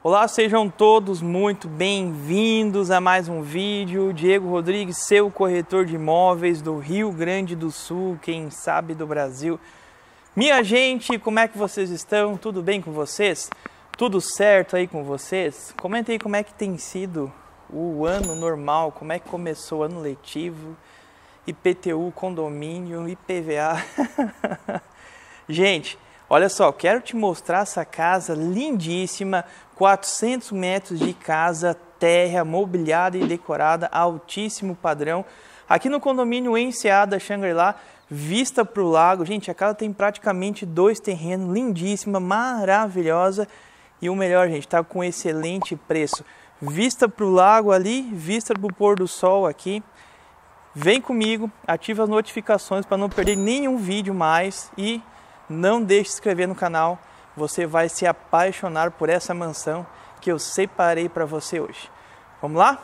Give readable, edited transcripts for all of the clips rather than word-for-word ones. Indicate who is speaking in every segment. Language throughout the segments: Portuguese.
Speaker 1: Olá, sejam todos muito bem-vindos a mais um vídeo. Diego Rodrigues, seu corretor de imóveis do Rio Grande do Sul, quem sabe do Brasil. Minha gente, como é que vocês estão? Tudo bem com vocês? Tudo certo aí com vocês? Comenta aí como é que tem sido o ano normal, como é que começou o ano letivo, IPTU, condomínio, IPVA. Gente, olha só, quero te mostrar essa casa lindíssima, 400 metros de casa, terra, mobiliada e decorada, altíssimo padrão. Aqui no condomínio Enseada Shangri-La, vista para o lago. Gente, a casa tem praticamente 2 terrenos, lindíssima, maravilhosa. E o melhor, gente, tá com excelente preço. Vista para o lago ali, vista para o pôr do sol aqui. Vem comigo, ativa as notificações para não perder nenhum vídeo mais e não deixe de se inscrever no canal. Você vai se apaixonar por essa mansão que eu separei para você hoje. Vamos lá?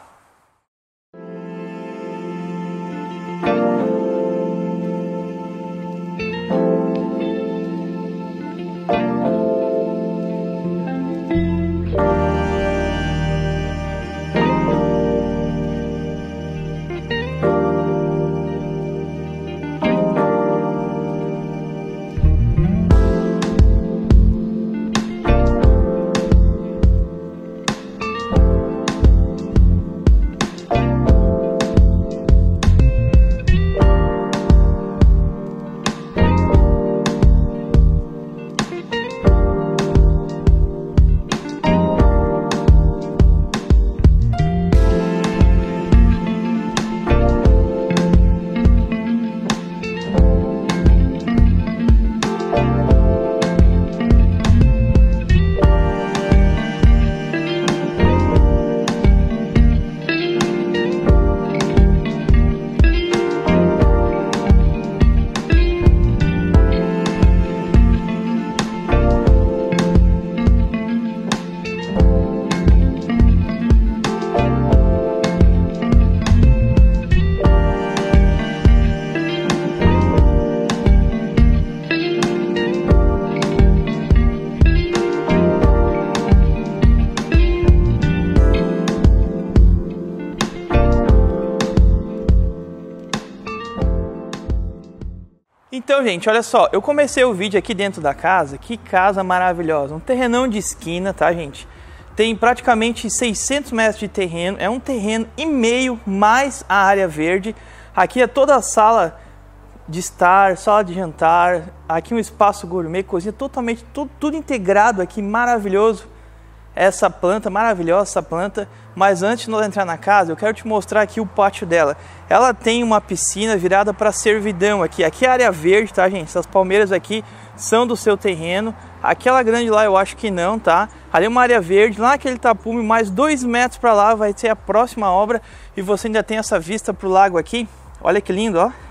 Speaker 1: Então, gente, olha só, eu comecei o vídeo aqui dentro da casa, que casa maravilhosa, um terrenão de esquina, tá, gente? Tem praticamente 600 metros de terreno, é um terreno e meio mais a área verde. Aqui é toda a sala de estar, sala de jantar, aqui um espaço gourmet, cozinha, totalmente, tudo integrado aqui, maravilhoso. Essa planta, maravilhosa essa planta. Mas antes de nós entrar na casa, eu quero te mostrar aqui o pátio dela. Ela tem uma piscina virada para servidão aqui. Aqui é a área verde, tá, gente? Essas palmeiras aqui são do seu terreno. Aquela grande lá eu acho que não, tá? Ali é uma área verde, lá naquele tapume, mais 2 metros para lá vai ser a próxima obra. E você ainda tem essa vista para o lago aqui. Olha que lindo, ó.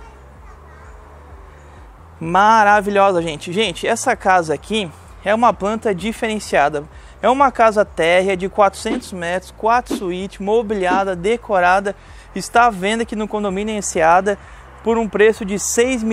Speaker 1: Maravilhosa, gente. Gente, essa casa aqui é uma planta diferenciada. É uma casa térrea de 400 metros, 4 suítes, mobiliada, decorada. Está à venda aqui no condomínio Enseada por um preço de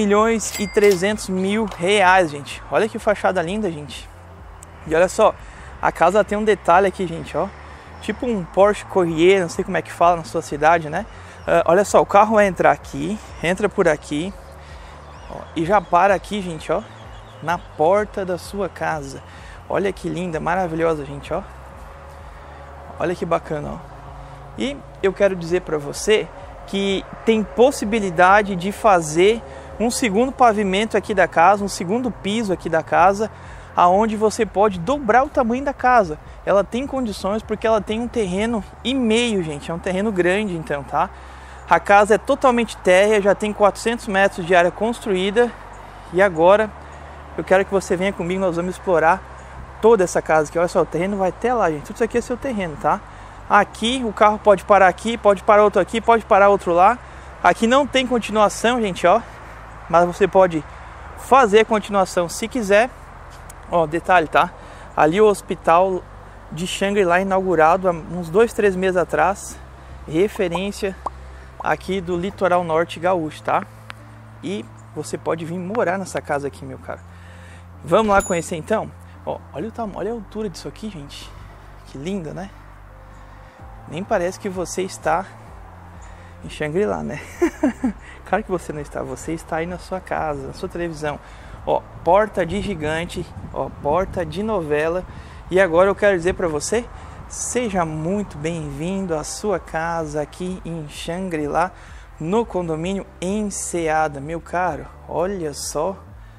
Speaker 1: R$6.300.000, gente. Olha que fachada linda, gente. E olha só, a casa tem um detalhe aqui, gente, ó. Tipo um Porsche Carrera, não sei como é que fala na sua cidade, né? Olha só, o carro vai entrar aqui, entra por aqui, ó, e já para aqui, gente, ó, na porta da sua casa. Olha que linda, maravilhosa, gente, ó. Olha que bacana, ó. E eu quero dizer para você que tem possibilidade de fazer um segundo pavimento aqui da casa, um segundo piso aqui da casa, aonde você pode dobrar o tamanho da casa. Ela tem condições porque ela tem um terreno e meio, gente, é um terreno grande então, tá? A casa é totalmente térrea, já tem 400 metros de área construída e agora eu quero que você venha comigo, nós vamos explorar toda essa casa aqui. Olha só, o terreno vai até lá, gente. Tudo isso aqui é seu terreno, tá? Aqui o carro pode parar aqui, pode parar outro aqui, pode parar outro lá. Aqui não tem continuação, gente, ó. Mas você pode fazer a continuação se quiser. Ó, detalhe, tá? Ali o hospital de Shangri-La inaugurado há uns 2, 3 meses atrás. Referência aqui do litoral norte gaúcho, tá? E você pode vir morar nessa casa aqui, meu cara. Vamos lá conhecer então? Ó, olha o tamanho, olha a altura disso aqui, gente. que linda, né? Nem parece que você está em Shangri-La, né? Claro que você não está, você está aí na sua casa, na sua televisão. Ó, porta de gigante, ó, porta de novela. E agora eu quero dizer para você, seja muito bem-vindo à sua casa aqui em Shangri-La, no condomínio Enseada. Meu caro, olha só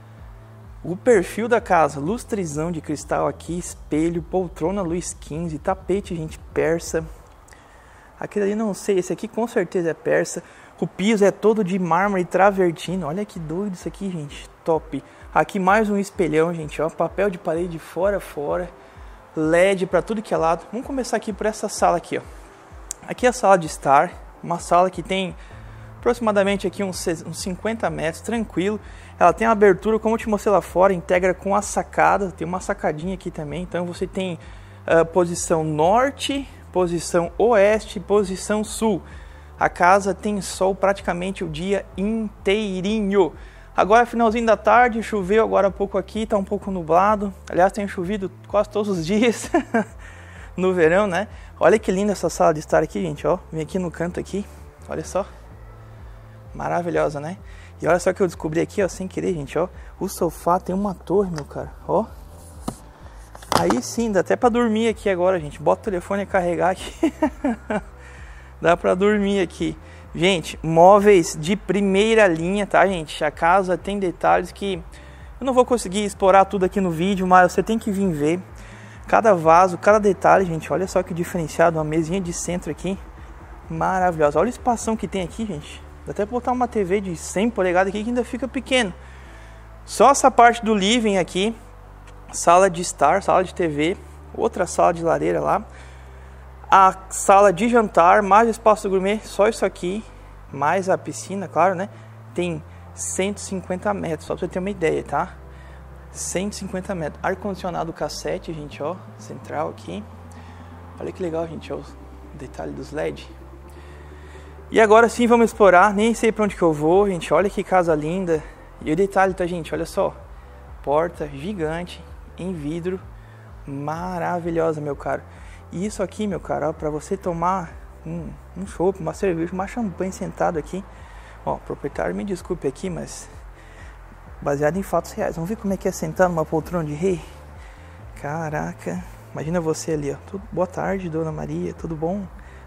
Speaker 1: o perfil da casa, lustrizão de cristal aqui, espelho, poltrona luz 15, tapete, gente, persa. Aquele ali não sei, esse aqui com certeza é persa. O piso é todo de mármore travertino. Olha que doido isso aqui, gente. Top. Aqui mais um espelhão, gente, ó, papel de parede fora a fora. LED para tudo que é lado. Vamos começar aqui por essa sala aqui, ó. Aqui é a sala de estar, uma sala que tem aproximadamente aqui uns 50 metros, tranquilo. Ela tem uma abertura, como eu te mostrei lá fora, integra com a sacada, tem uma sacadinha aqui também. Então você tem posição norte, posição oeste, posição sul. A casa tem sol praticamente o dia inteirinho. Agora finalzinho da tarde, choveu agora há pouco aqui, tá um pouco nublado. Aliás, tem chovido quase todos os dias no verão, né? Olha que linda essa sala de estar aqui, gente, ó. Vem aqui no canto aqui, olha só. Maravilhosa, né? E olha só que eu descobri aqui, ó, sem querer, gente, ó. O sofá tem uma torre, meu cara, ó. Aí sim, dá até pra dormir aqui agora, gente. Bota o telefone e carregar aqui. Dá pra dormir aqui. Gente, móveis de primeira linha, tá, gente? A casa tem detalhes que eu não vou conseguir explorar tudo aqui no vídeo, mas você tem que vir ver. Cada vaso, cada detalhe, gente. Olha só que diferenciado, uma mesinha de centro aqui. Maravilhosa. Olha o espação que tem aqui, gente. Dá até pra botar uma TV de 100 polegadas aqui que ainda fica pequeno. Só essa parte do living aqui. Sala de estar, sala de TV. Outra sala de lareira lá. A sala de jantar, mais espaço gourmet, só isso aqui, mais a piscina, claro, né? Tem 150 metros, só pra você ter uma ideia, tá? 150 metros. Ar-condicionado cassete, gente, ó, central aqui. Olha que legal, gente, ó, o detalhe dos LED. E agora sim, vamos explorar, nem sei pra onde que eu vou, gente, olha que casa linda. E o detalhe, tá, gente, olha só. Porta gigante, em vidro, maravilhosa, meu caro. E isso aqui, meu cara, para você tomar um chopp, uma cerveja, uma champanhe sentado aqui. Ó, proprietário, me desculpe aqui, mas baseado em fatos reais. Vamos ver como é que é sentar numa poltrona de rei? Caraca, imagina você ali, ó. Boa tarde, dona Maria, tudo bom?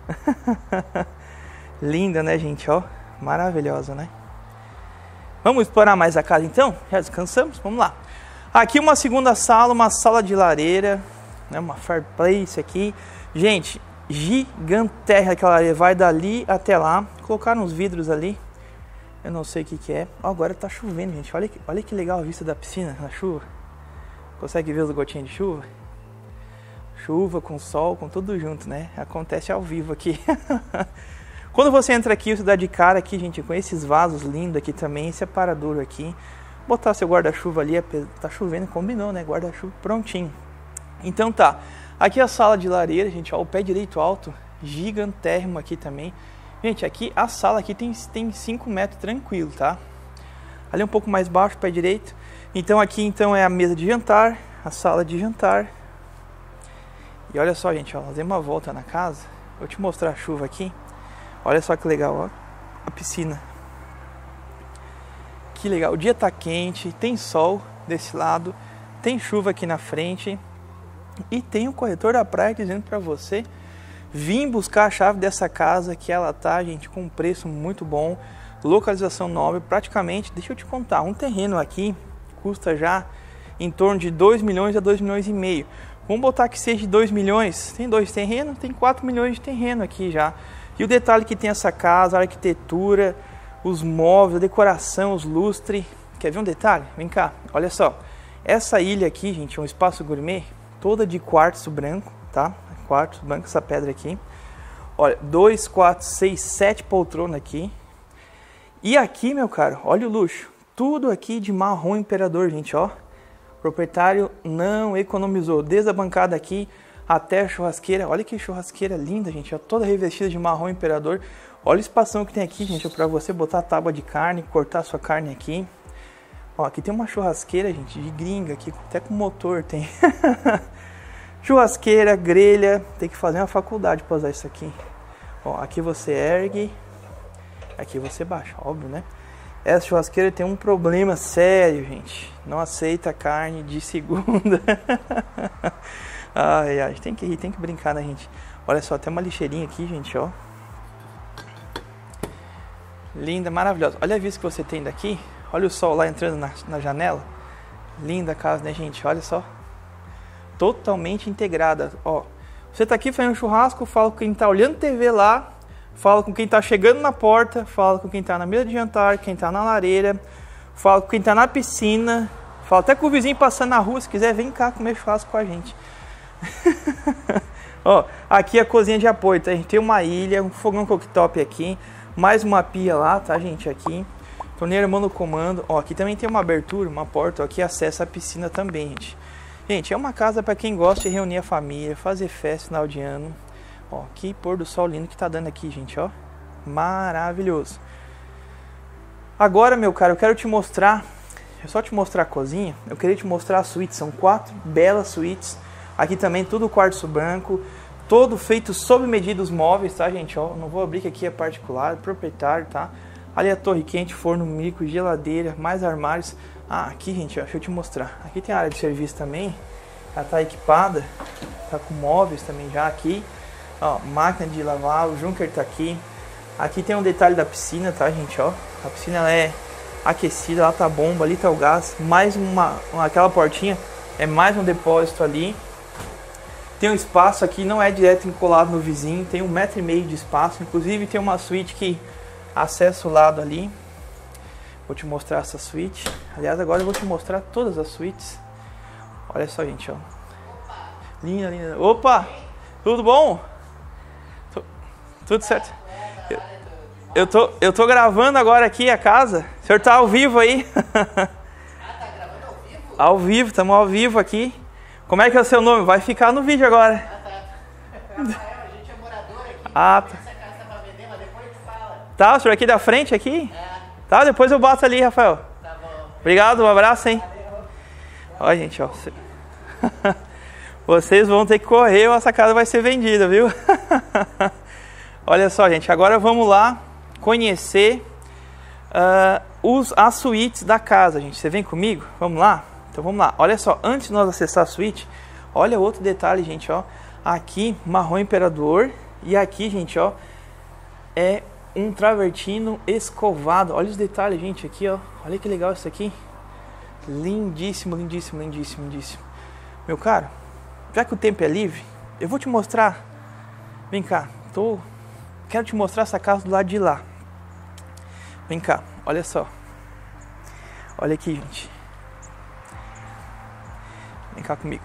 Speaker 1: Linda, né, gente, ó? Maravilhosa, né? Vamos explorar mais a casa, então? Já descansamos? Vamos lá. Aqui uma segunda sala, uma sala de lareira. Uma fireplace aqui, gente, gigantesca aquela areia, vai dali até lá. Colocaram uns vidros ali, eu não sei o que que é. Ó, agora tá chovendo, gente, olha que legal a vista da piscina na chuva. Consegue ver os gotinhos de chuva? Chuva com sol, com tudo junto, né? Acontece ao vivo aqui. Quando você entra aqui, você dá de cara aqui, gente, com esses vasos lindos aqui também, esse aparador aqui. Botar seu guarda-chuva ali, tá chovendo, combinou, né? Guarda-chuva prontinho. Então tá, aqui é a sala de lareira, gente, ó, o pé direito alto, gigantérrimo aqui também. Gente, aqui a sala aqui tem 5 metros tranquilo, tá? Ali um pouco mais baixo, pé direito. Então aqui então é a mesa de jantar, a sala de jantar. E olha só, gente, ó, nós demos uma volta na casa. Vou te mostrar a chuva aqui. Olha só que legal, ó, a piscina. Que legal, o dia tá quente, tem sol desse lado, tem chuva aqui na frente. E tem o corretor da praia dizendo para você vir buscar a chave dessa casa, que ela tá, gente, com um preço muito bom, localização nobre, praticamente, deixa eu te contar, um terreno aqui custa já em torno de 2 milhões a 2 milhões e meio. Vamos botar que seja de 2 milhões, tem 2 terrenos, tem 4 milhões de terreno aqui já. E o detalhe que tem essa casa, a arquitetura, os móveis, a decoração, os lustres. Quer ver um detalhe? Vem cá, olha só. Essa ilha aqui, gente, é um espaço gourmet, toda de quartzo branco, tá? Quartzo branco, essa pedra aqui. Olha, 2, 4, 6, 7 poltronas aqui. E aqui, meu caro, olha o luxo. Tudo aqui de marrom imperador, gente, ó. O proprietário não economizou. Desde a bancada aqui até a churrasqueira. Olha que churrasqueira linda, gente, ó. Toda revestida de marrom imperador. Olha o espação que tem aqui, gente, para você botar a tábua de carne, cortar sua carne aqui. Ó, aqui tem uma churrasqueira, gente, de gringa aqui, até com motor tem. Churrasqueira, grelha, tem que fazer uma faculdade para usar isso aqui. Ó, aqui você ergue, aqui você baixa, óbvio, né? Essa churrasqueira tem um problema sério, gente. Não aceita carne de segunda. Ai, ai, tem que rir, tem que brincar, né, gente? Olha só, tem uma lixeirinha aqui, gente, ó. Linda, maravilhosa. Olha a vista que você tem daqui. Olha o sol lá entrando na janela. Linda a casa, né, gente? Olha só. Totalmente integrada, ó. Você tá aqui fazendo churrasco, fala com quem tá olhando TV lá, fala com quem tá chegando na porta, fala com quem tá na mesa de jantar, quem tá na lareira, fala com quem tá na piscina, fala até com o vizinho passando na rua, se quiser, vem cá comer churrasco com a gente. Ó, aqui é a cozinha de apoio, tá? A gente tem uma ilha, um fogão cooktop aqui, mais uma pia lá, tá, gente? Aqui, torneira monocomando. Ó, aqui também tem uma abertura, uma porta, ó, que acessa a piscina também, gente. Gente, é uma casa para quem gosta de reunir a família, fazer festa final de ano. Ó, que pôr do sol lindo que tá dando aqui, gente, ó. Maravilhoso. Agora, meu caro, eu quero te mostrar, só te mostrar a cozinha. Eu queria te mostrar a suíte, são 4 belas suítes. Aqui também tudo quartzo branco, todo feito sob medida os móveis, tá, gente, ó. Não vou abrir que aqui é particular, proprietário, tá. Ali a torre quente, forno micro, geladeira, mais armários. Ah, aqui, gente, ó, deixa eu te mostrar. Aqui tem a área de serviço também. Ela tá equipada, tá com móveis também já aqui. Ó, máquina de lavar, o Junker tá aqui. Aqui tem um detalhe da piscina, tá, gente, ó. A piscina ela é aquecida, lá tá a bomba, ali tá o gás. Mais aquela portinha, é mais um depósito ali. Tem um espaço aqui, não é direto encolado no vizinho. Tem 1,5 metro de espaço. Inclusive tem uma suíte que acessa o lado ali. Vou te mostrar essa suíte. Aliás, agora eu vou te mostrar todas as suítes. Olha só, gente, ó. Linda, linda. Opa! Tudo bom? Tudo certo? Eu tô gravando agora aqui a casa. O senhor tá ao vivo aí? Ah, tá gravando ao vivo? Ao vivo, estamos ao vivo aqui. Como é que é o seu nome? Vai ficar no vídeo agora. Ah, tá. Rafael, a gente é morador aqui. Ah, tá. Essa casa tá pra vender, mas depois a gente fala. Tá, o senhor aqui da frente aqui? É. Tá, depois eu bato ali, Rafael. Tá bom. Obrigado, um abraço, hein? Olha, gente, ó. Vocês vão ter que correr ou essa casa vai ser vendida, viu? Olha só, gente. Agora vamos lá conhecer as suítes da casa, gente. Você vem comigo? Vamos lá? Então vamos lá. Olha só, antes de nós acessar a suíte, olha outro detalhe, gente, ó. Aqui, marrom imperador. E aqui, gente, ó, é um travertino escovado. Olha os detalhes, gente, aqui, ó. Olha que legal isso aqui. Lindíssimo, lindíssimo, lindíssimo, lindíssimo. Meu caro, já que o tempo é livre, eu vou te mostrar. Vem cá, quero te mostrar essa casa do lado de lá. Vem cá, olha só. Olha aqui, gente. Vem cá comigo.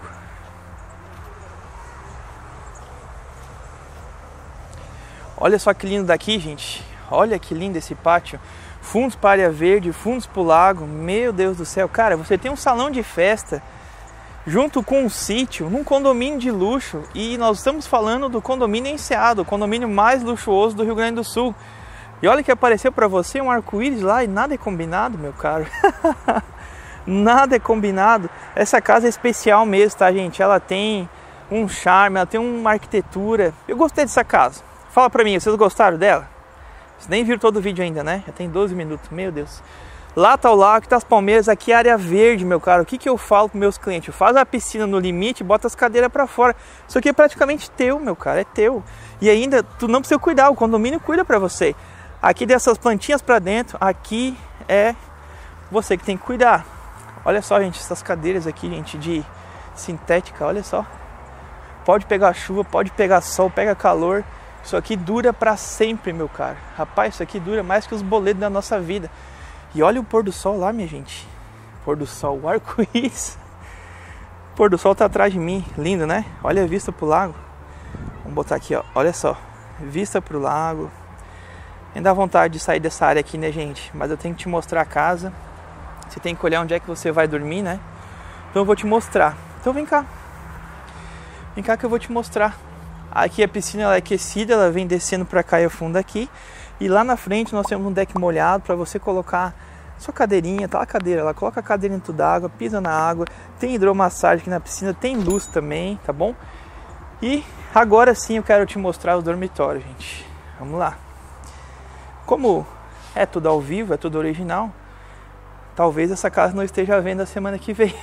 Speaker 1: Olha só que lindo daqui, gente. Olha que lindo esse pátio. Fundos para área verde, fundos para o lago. Meu Deus do céu. Cara, você tem um salão de festa junto com um sítio, num condomínio de luxo. E nós estamos falando do condomínio Enseado, o condomínio mais luxuoso do Rio Grande do Sul. E olha que apareceu para você um arco-íris lá e nada é combinado, meu caro. Nada é combinado. Essa casa é especial mesmo, tá, gente? Ela tem um charme, ela tem uma arquitetura. Eu gostei dessa casa. Fala pra mim, vocês gostaram dela? Vocês nem viram todo o vídeo ainda, né? Já tem 12 minutos, meu Deus. Lá tá o lago, aqui tá as palmeiras, aqui é área verde, meu caro. O que que eu falo pros meus clientes? Faz a piscina no limite, bota as cadeiras pra fora. Isso aqui é praticamente teu, meu caro, é teu. E ainda, tu não precisa cuidar, o condomínio cuida pra você. Aqui dessas plantinhas pra dentro, aqui é você que tem que cuidar. Olha só, gente, essas cadeiras aqui, gente, de sintética, olha só. Pode pegar chuva, pode pegar sol, pega calor. Isso aqui dura para sempre, meu caro. Rapaz, isso aqui dura mais que os boletos da nossa vida. E olha o pôr do sol lá, minha gente. Pôr do sol, o arco-íris. O pôr do sol tá atrás de mim. Lindo, né? Olha a vista pro lago. Vamos botar aqui, ó. Olha só. Vista pro lago. Nem dá vontade de sair dessa área aqui, né, gente? Mas eu tenho que te mostrar a casa. Você tem que olhar onde é que você vai dormir, né? Então eu vou te mostrar. Então vem cá. Vem cá que eu vou te mostrar. Aqui a piscina ela é aquecida, ela vem descendo para cá e afunda aqui. E lá na frente nós temos um deck molhado para você colocar sua cadeirinha, tá a cadeira lá, coloca a cadeira dentro d'água, pisa na água, tem hidromassagem aqui na piscina, tem luz também, tá bom? E agora sim eu quero te mostrar os dormitórios, gente. Vamos lá. Como é tudo ao vivo, é tudo original, talvez essa casa não esteja à venda semana que vem.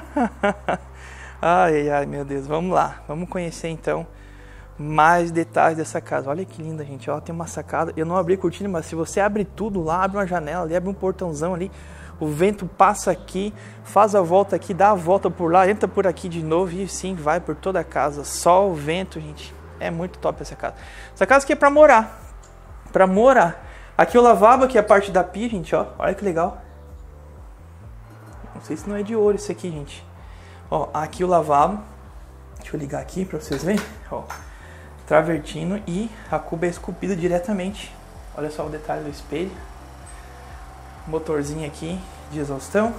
Speaker 1: Ai, meu Deus, vamos lá. Vamos conhecer então mais detalhes dessa casa. Olha que linda, gente. Ó, tem uma sacada. Eu não abri cortina, mas se você abre tudo lá, abre uma janela ali, abre um portãozão ali, o vento passa aqui, faz a volta aqui, dá a volta por lá, entra por aqui de novo e sim, vai por toda a casa. Só o vento, gente. É muito top essa casa. Essa casa aqui é pra morar. Pra morar. Aqui o lavabo, aqui é a parte da pia, gente, ó. Olha que legal. Não sei se não é de ouro isso aqui, gente. Ó, aqui o lavabo. Deixa eu ligar aqui pra vocês verem. Ó, travertino e a cuba é esculpida diretamente. Olha só o detalhe do espelho. Motorzinho aqui de exaustão.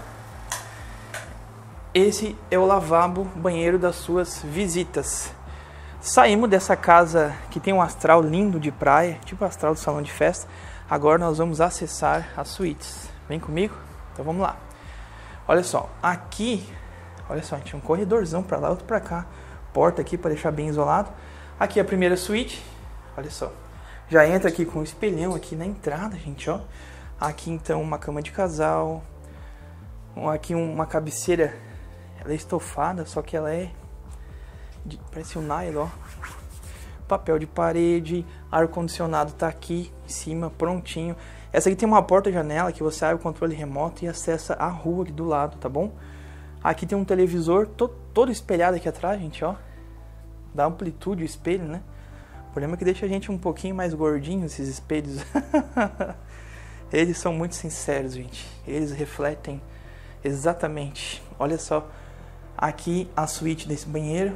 Speaker 1: Esse é o lavabo, banheiro das suas visitas. Saímos dessa casa que tem um astral lindo de praia, tipo o astral do salão de festa. Agora nós vamos acessar as suítes. Vem comigo? Então vamos lá. Olha só, aqui, olha só, tinha um corredorzão para lá, outro para cá. Porta aqui para deixar bem isolado. Aqui a primeira suíte, olha só. Já entra aqui com um espelhão aqui na entrada, gente, ó. Aqui então uma cama de casal. Aqui uma cabeceira, ela é estofada, só que ela é parece um nylon, ó. Papel de parede, ar-condicionado tá aqui em cima, prontinho. Essa aqui tem uma porta-janela que você abre o controle remoto e acessa a rua aqui do lado, tá bom? Aqui tem um televisor todo espelhado aqui atrás, gente, ó. Dá amplitude o espelho, né? O problema é que deixa a gente um pouquinho mais gordinho, esses espelhos. Eles são muito sinceros, gente. Eles refletem exatamente. Olha só, aqui a suíte desse banheiro.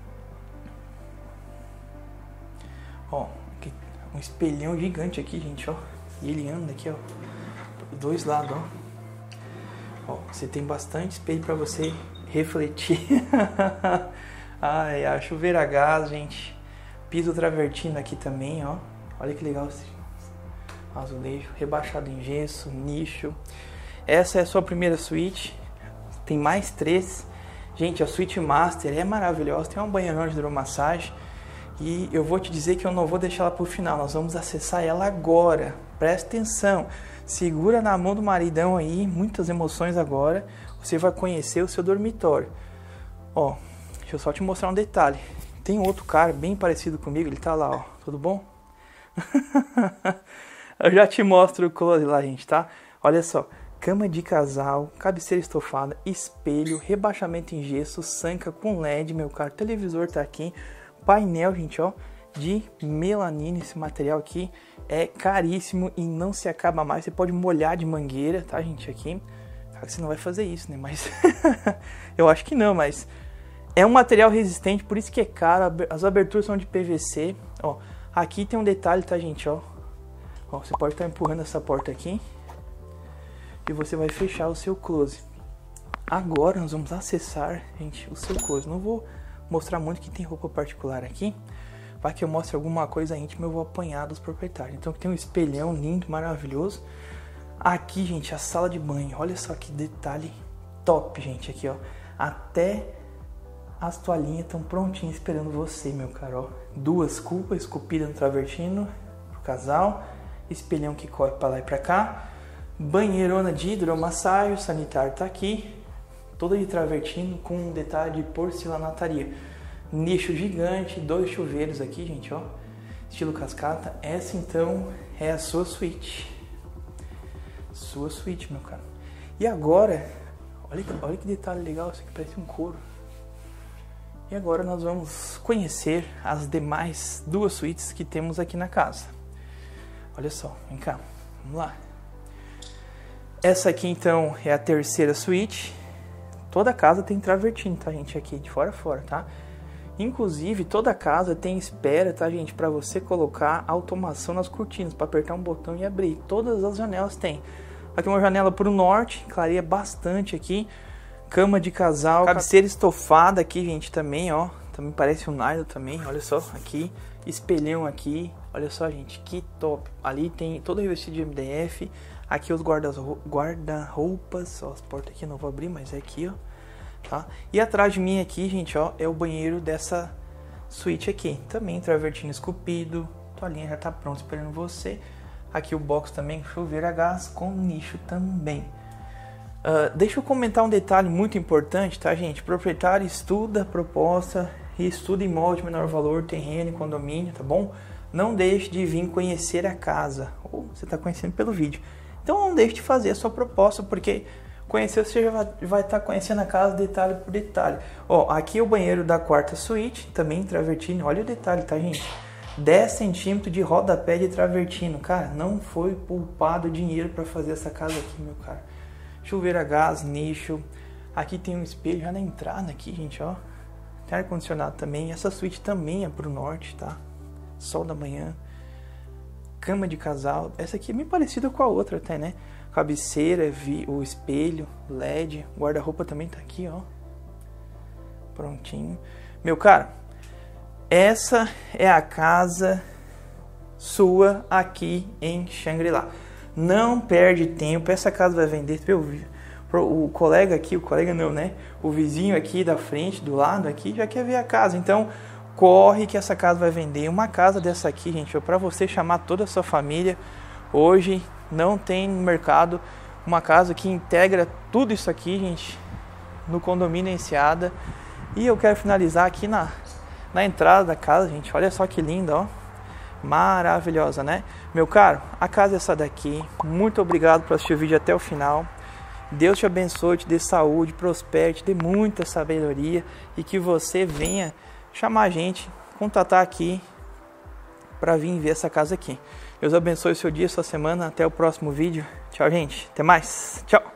Speaker 1: Ó, um espelhão gigante aqui, gente, ó. E ele anda aqui, ó, dos dois lados, ó. Ó, você tem bastante espelho para você refletir. Ai, a chuveira a gás, gente. Piso travertino aqui também, ó. Olha que legal esse azulejo, rebaixado em gesso, nicho. Essa é a sua primeira suíte. Tem mais 3. Gente, a suíte master é maravilhosa. Tem uma banheirona de hidromassagem. E eu vou te dizer que eu não vou deixar ela para o final. Nós vamos acessar ela agora. Presta atenção. Segura na mão do maridão aí. Muitas emoções agora. Você vai conhecer o seu dormitório. Ó, deixa eu só te mostrar um detalhe. Tem outro cara bem parecido comigo. Ele tá lá, ó. Tudo bom? Eu já te mostro o close lá, gente, tá? Olha só. Cama de casal, cabeceira estofada, espelho, rebaixamento em gesso, sanca com LED, meu caro. Televisor tá aqui. Painel, gente, ó, de melanina. Esse material aqui é caríssimo e não se acaba mais. Você pode molhar de mangueira, tá, gente, aqui. Claro que você não vai fazer isso, né, mas eu acho que não, mas é um material resistente, por isso que é caro. As aberturas são de PVC, ó. Aqui tem um detalhe, tá, gente, ó. Ó, você pode estar empurrando essa porta aqui e você vai fechar o seu closet. Agora nós vamos acessar, gente, o seu closet. Não vou mostrar muito que tem roupa particular aqui. Vai que eu mostre alguma coisa íntima, eu vou apanhar dos proprietários. Então tem um espelhão lindo, maravilhoso. Aqui, gente, a sala de banho. Olha só que detalhe top, gente. Aqui, ó. Até as toalhinhas estão prontinhas esperando você, meu caro. Ó. 2 cupas esculpidas no travertino pro casal. Espelhão que corre para lá e para cá. Banheirona de hidromassagem. O sanitário tá aqui. Toda de travertino com um detalhe de porcelanataria. Nicho gigante, 2 chuveiros aqui, gente, ó. Estilo cascata. Essa, então, é a sua suíte. Sua suíte, meu caro. E agora, olha que detalhe legal. Isso aqui parece um couro. E agora nós vamos conhecer as demais 2 suítes que temos aqui na casa. Olha só, vem cá. Vamos lá. Essa aqui, então, é a terceira suíte. Toda casa tem travertino, tá, gente? Aqui de fora a fora, tá? Inclusive, toda casa tem espera, tá, gente? Pra você colocar automação nas cortinas, pra apertar um botão e abrir. Todas as janelas tem. Aqui uma janela pro norte, clareia bastante aqui. Cama de casal, cabeceira estofada aqui, gente, também, ó. Também parece um nylon também, olha só, aqui. Espelhão aqui, olha só, gente, que top. Ali tem todo revestido de MDF. Aqui os guarda-roupas, ó, as portas aqui não vou abrir, mas é aqui, ó, tá? E atrás de mim aqui, gente, ó, é o banheiro dessa suíte aqui. Também travertino esculpido, toalhinha já tá pronta esperando você. Aqui o box também, chuveiro a gás com nicho também. Deixa eu comentar um detalhe muito importante, tá, gente? O proprietário estuda a proposta e estuda imóvel de menor valor, terreno e condomínio, tá bom? Não deixe de vir conhecer a casa, ou você está conhecendo pelo vídeo. Então não deixe de fazer a sua proposta, porque conhecer você já vai estar conhecendo a casa detalhe por detalhe. Ó, aqui é o banheiro da quarta suíte, também travertino. Olha o detalhe, tá, gente? 10 centímetros de rodapé de travertino. Cara, não foi poupado dinheiro para fazer essa casa aqui, meu cara. Chuveiro a gás, nicho. Aqui tem um espelho já na entrada aqui, gente, ó. Tem ar-condicionado também. Essa suíte também é pro norte, tá? Sol da manhã. Cama de casal. Essa aqui é bem parecida com a outra até, né? Cabeceira, o espelho, LED. Guarda-roupa também tá aqui, ó. Prontinho. Meu cara, essa é a casa sua aqui em Xangri-Lá. Não perde tempo. Essa casa vai vender. O colega aqui, o colega não, né? O vizinho aqui da frente, do lado aqui, já quer ver a casa. Então, corre que essa casa vai vender. Uma casa dessa aqui, gente, é para você chamar toda a sua família. Hoje não tem no mercado uma casa que integra tudo isso aqui, gente, no condomínio Enseada. E eu quero finalizar aqui na entrada da casa, gente. Olha só que linda, ó. Maravilhosa, né? Meu caro, a casa é essa daqui. Muito obrigado por assistir o vídeo até o final. Deus te abençoe, te dê saúde, prospere, te dê muita sabedoria e que você venha chamar a gente, contatar aqui para vir ver essa casa aqui. Deus abençoe o seu dia, sua semana. Até o próximo vídeo. Tchau, gente. Até mais. Tchau.